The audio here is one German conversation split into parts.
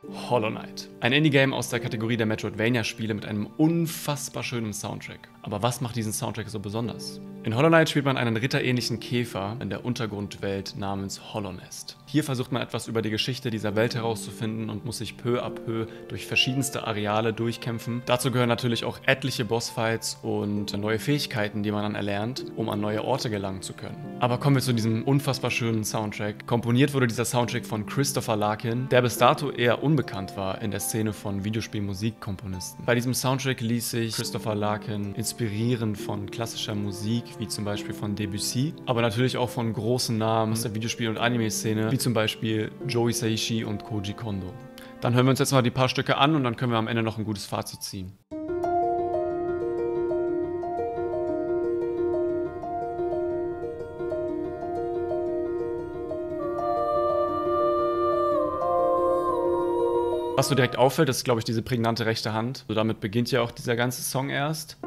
Hollow Knight. Ein Indie-Game aus der Kategorie der Metroidvania-Spiele mit einem unfassbar schönen Soundtrack. Aber was macht diesen Soundtrack so besonders? In Hollow Knight spielt man einen ritterähnlichen Käfer in der Untergrundwelt namens Hallownest. Hier versucht man etwas über die Geschichte dieser Welt herauszufinden und muss sich peu à peu durch verschiedenste Areale durchkämpfen. Dazu gehören natürlich auch etliche Bossfights und neue Fähigkeiten, die man dann erlernt, um an neue Orte gelangen zu können. Aber kommen wir zu diesem unfassbar schönen Soundtrack. Komponiert wurde dieser Soundtrack von Christopher Larkin, der bis dato eher unbekannt war in der Szene von Videospielmusikkomponisten. Bei diesem Soundtrack ließ sich Christopher Larkin inspirieren von klassischer Musik, wie zum Beispiel von Debussy, aber natürlich auch von großen Namen aus der Videospiel- und Anime-Szene, wie zum Beispiel Joe Hisaishi und Koji Kondo. Dann hören wir uns jetzt mal die paar Stücke an und dann können wir am Ende noch ein gutes Fazit ziehen. Was so direkt auffällt, ist, glaube ich, diese prägnante rechte Hand. So, damit beginnt ja auch dieser ganze Song erst.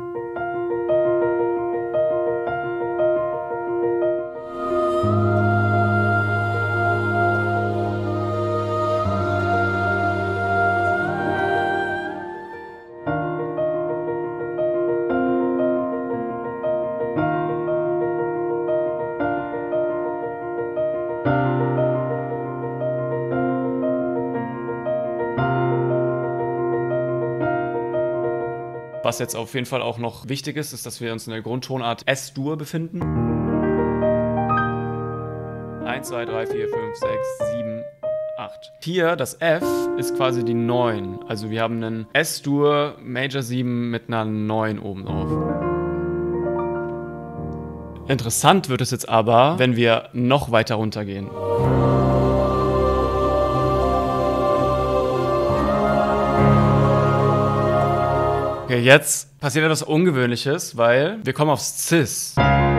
Was jetzt auf jeden Fall auch noch wichtig ist, ist, dass wir uns in der Grundtonart S-Dur befinden. 1, 2, 3, 4, 5, 6, 7, 8. Hier, das F, ist quasi die 9. Also wir haben einen S-Dur Major 7 mit einer 9 oben drauf. Interessant wird es jetzt aber, wenn wir noch weiter runtergehen. Okay, jetzt passiert etwas Ungewöhnliches, weil wir kommen aufs Cis.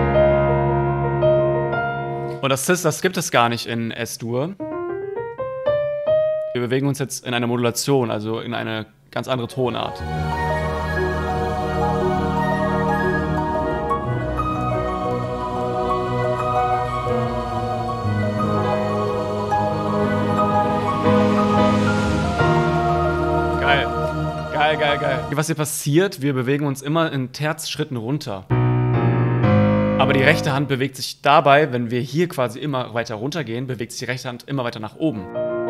Und das Cis, das gibt es gar nicht in S-Dur. Wir bewegen uns jetzt in eine Modulation, also in eine ganz andere Tonart. Geil. Was hier passiert, wir bewegen uns immer in Terzschritten runter. Aber die rechte Hand bewegt sich dabei, wenn wir hier quasi immer weiter runtergehen, bewegt sich die rechte Hand immer weiter nach oben.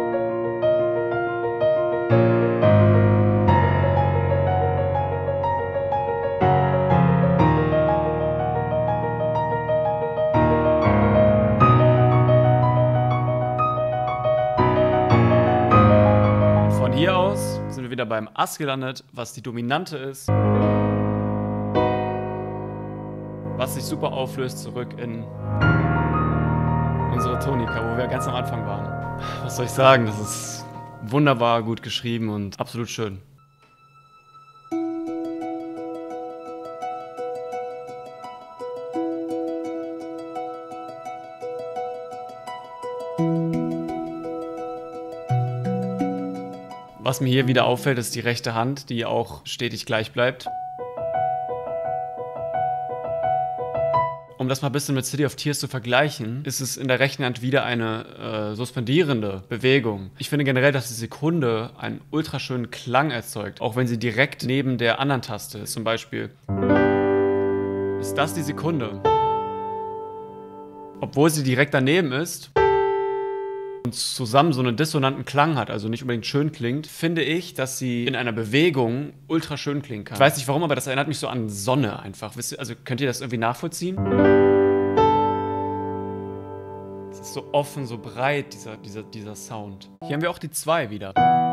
Von hier aus sind wir wieder beim Ass gelandet, was die Dominante ist. Was sich super auflöst zurück in unsere Tonika, wo wir ganz am Anfang waren. Was soll ich sagen? Das ist wunderbar gut geschrieben und absolut schön. Was mir hier wieder auffällt, ist die rechte Hand, die auch stetig gleich bleibt. Um das mal ein bisschen mit City of Tears zu vergleichen, ist es in der rechten Hand wieder eine suspendierende Bewegung. Ich finde generell, dass die Sekunde einen ultraschönen Klang erzeugt, auch wenn sie direkt neben der anderen Taste ist. Zum Beispiel ist das die Sekunde. Obwohl sie direkt daneben ist und zusammen so einen dissonanten Klang hat, also nicht unbedingt schön klingt, finde ich, dass sie in einer Bewegung ultra schön klingen kann. Ich weiß nicht warum, aber das erinnert mich so an Sonne einfach. Wisst ihr, also könnt ihr das irgendwie nachvollziehen? Es ist so offen, so breit, dieser Sound. Hier haben wir auch die 2 wieder.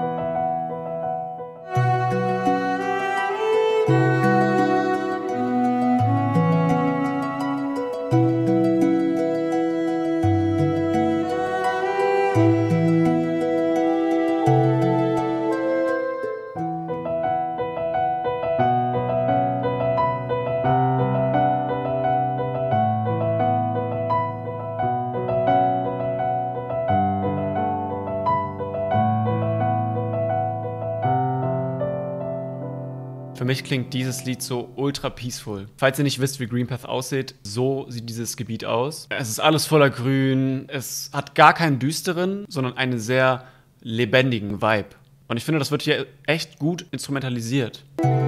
Für mich klingt dieses Lied so ultra peaceful. Falls ihr nicht wisst, wie Green Path aussieht, so sieht dieses Gebiet aus. Es ist alles voller Grün, es hat gar keinen düsteren, sondern einen sehr lebendigen Vibe. Und ich finde, das wird hier echt gut instrumentalisiert.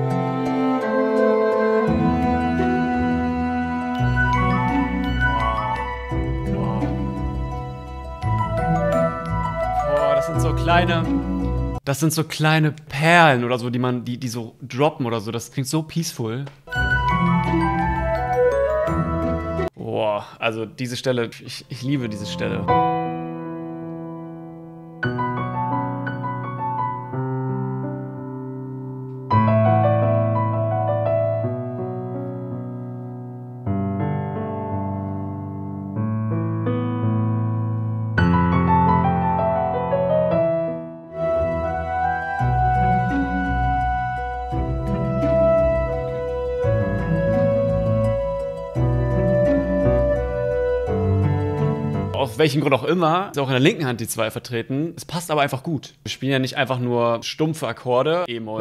Das sind so kleine Perlen oder so, die so droppen oder so. Das klingt so peaceful. Boah, also diese Stelle, ich liebe diese Stelle. Aus welchem Grund auch immer, ist auch in der linken Hand die 2 vertreten. Es passt aber einfach gut. Wir spielen ja nicht einfach nur stumpfe Akkorde. E-Moll,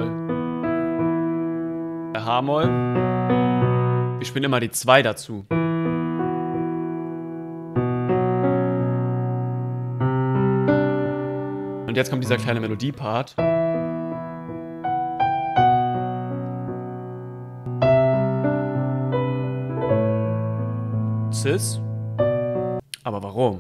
H-Moll. Wir spielen immer die 2 dazu. Und jetzt kommt dieser kleine Melodiepart. Cis. Aber warum?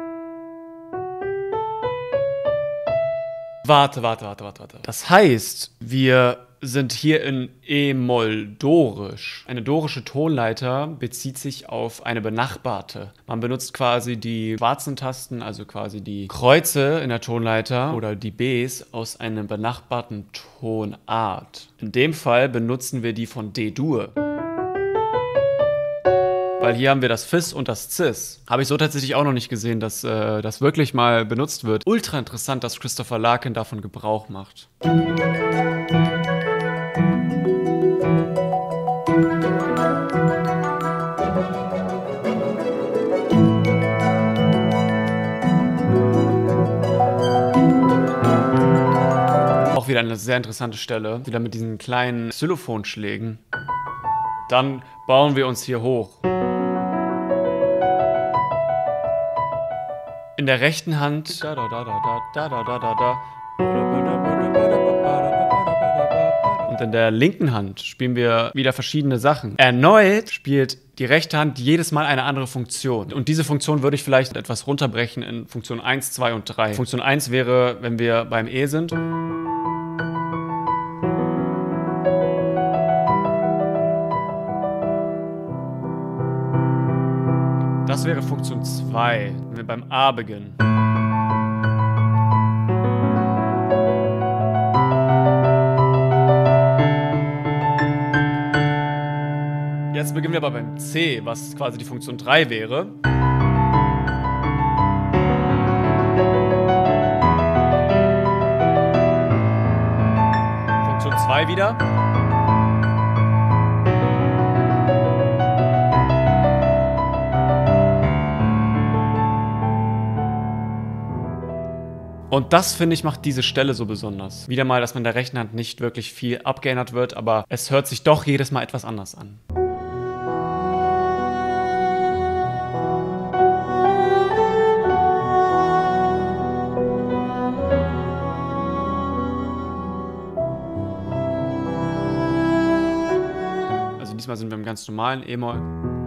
Warte. Das heißt, wir sind hier in E-Moll dorisch. Eine dorische Tonleiter bezieht sich auf eine benachbarte. Man benutzt quasi die schwarzen Tasten, also quasi die Kreuze in der Tonleiter oder die Bs aus einer benachbarten Tonart. In dem Fall benutzen wir die von D-Dur. Weil hier haben wir das Fis und das Cis. Habe ich so tatsächlich auch noch nicht gesehen, dass das wirklich mal benutzt wird. Ultra interessant, dass Christopher Larkin davon Gebrauch macht. Auch wieder eine sehr interessante Stelle. Wieder mit diesen kleinen Xylophonschlägen. Dann bauen wir uns hier hoch. In der rechten Hand und in der linken Hand spielen wir wieder verschiedene Sachen. Erneut spielt die rechte Hand jedes Mal eine andere Funktion. Und diese Funktion würde ich vielleicht etwas runterbrechen in Funktion 1, 2 und 3. Funktion 1 wäre, wenn wir beim E sind. Das wäre Funktion 2, wenn wir beim A beginnen. Jetzt beginnen wir aber beim C, was quasi die Funktion 3 wäre. Funktion 2 wieder. Und das, finde ich, macht diese Stelle so besonders. Wieder mal, dass man in der rechten Hand nicht wirklich viel abgeändert wird, aber es hört sich doch jedes Mal etwas anders an. Also diesmal sind wir im ganz normalen E-Moll.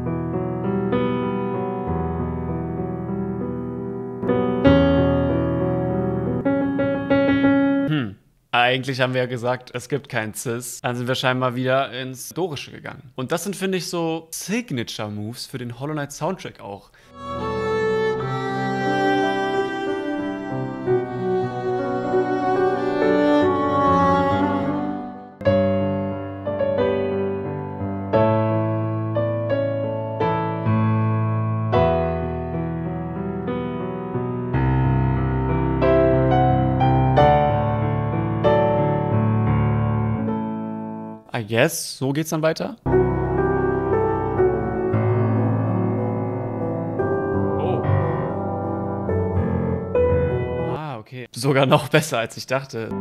Eigentlich haben wir ja gesagt, es gibt kein Cis. Dann sind wir scheinbar wieder ins Dorische gegangen. Und das sind, finde ich, so Signature-Moves für den Hollow Knight Soundtrack auch. I guess, so geht's dann weiter. Oh. Ah, okay. Sogar noch besser, als ich dachte.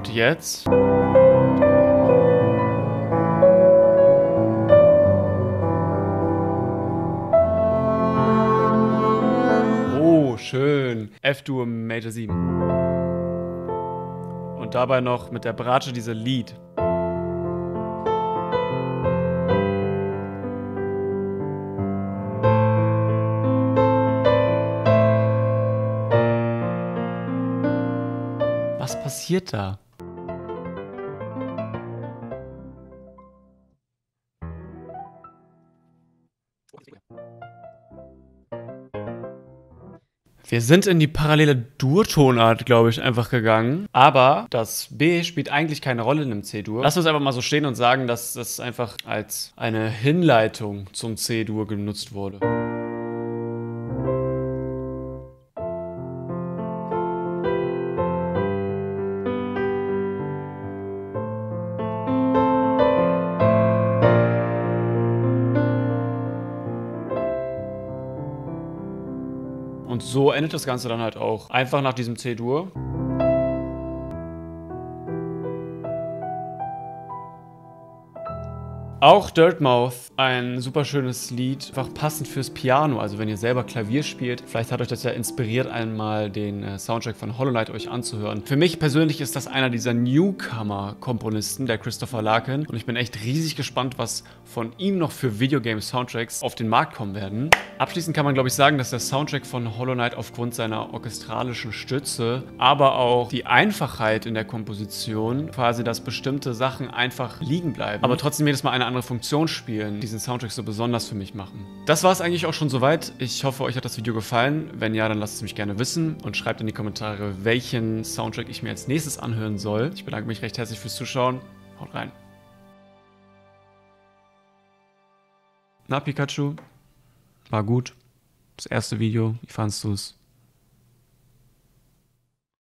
Und jetzt? Oh, schön. F-Dur Major 7. Und dabei noch mit der Bratsche diese Lied. Was passiert da? Wir sind in die parallele Dur-Tonart, glaube ich, einfach gegangen. Aber das B spielt eigentlich keine Rolle in einem C-Dur. Lass uns einfach mal so stehen und sagen, dass das einfach als eine Hinleitung zum C-Dur genutzt wurde. Und so endet das Ganze dann halt auch. Einfach nach diesem C-Dur. Auch Dirtmouth, ein super schönes Lied, einfach passend fürs Piano. Also wenn ihr selber Klavier spielt, vielleicht hat euch das ja inspiriert, einmal den Soundtrack von Hollow Knight euch anzuhören. Für mich persönlich ist das einer dieser Newcomer-Komponisten, der Christopher Larkin. Und ich bin echt riesig gespannt, was von ihm noch für Videogame-Soundtracks auf den Markt kommen werden. Abschließend kann man, glaube ich, sagen, dass der Soundtrack von Hollow Knight aufgrund seiner orchestralischen Stütze, aber auch die Einfachheit in der Komposition, quasi, dass bestimmte Sachen einfach liegen bleiben, aber trotzdem jedes Mal eine andere Funktion spielen, diesen Soundtrack so besonders für mich machen. Das war es eigentlich auch schon soweit. Ich hoffe, euch hat das Video gefallen. Wenn ja, dann lasst es mich gerne wissen und schreibt in die Kommentare, welchen Soundtrack ich mir als nächstes anhören soll. Ich bedanke mich recht herzlich fürs Zuschauen. Haut rein. Na, Pikachu? War gut. Das erste Video. Wie fandest du es?